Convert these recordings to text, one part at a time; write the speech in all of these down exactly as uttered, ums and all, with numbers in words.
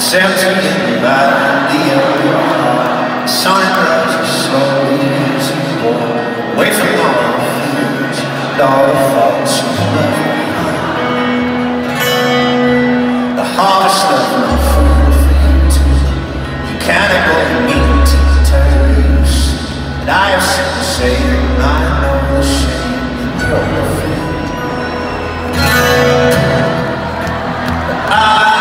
Empty in the valley of your heart. The sun rises slowly as you walk away from all the fears and all the faults you've left behind. The harvest left no food for you to eat. You cannot go to meet to tell you that I have sinned to say and I know the shame in your feet. But I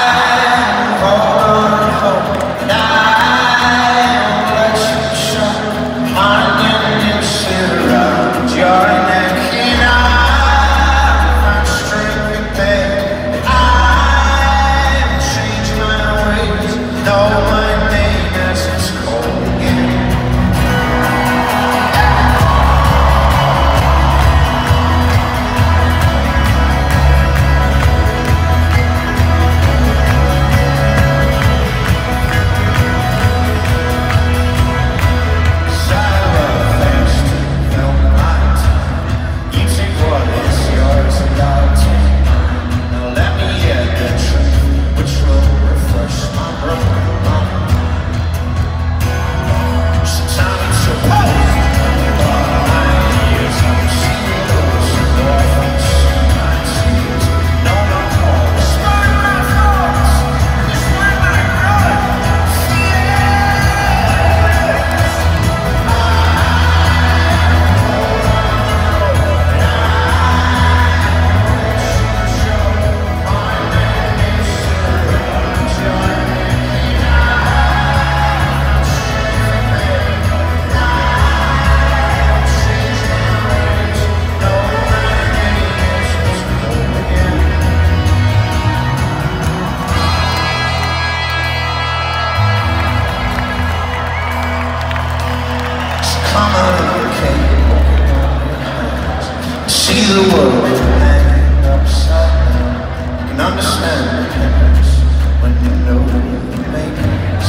see the world hanging upside down. You can understand the chaos when you know you're making a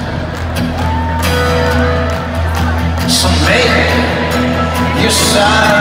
sound. So maybe your side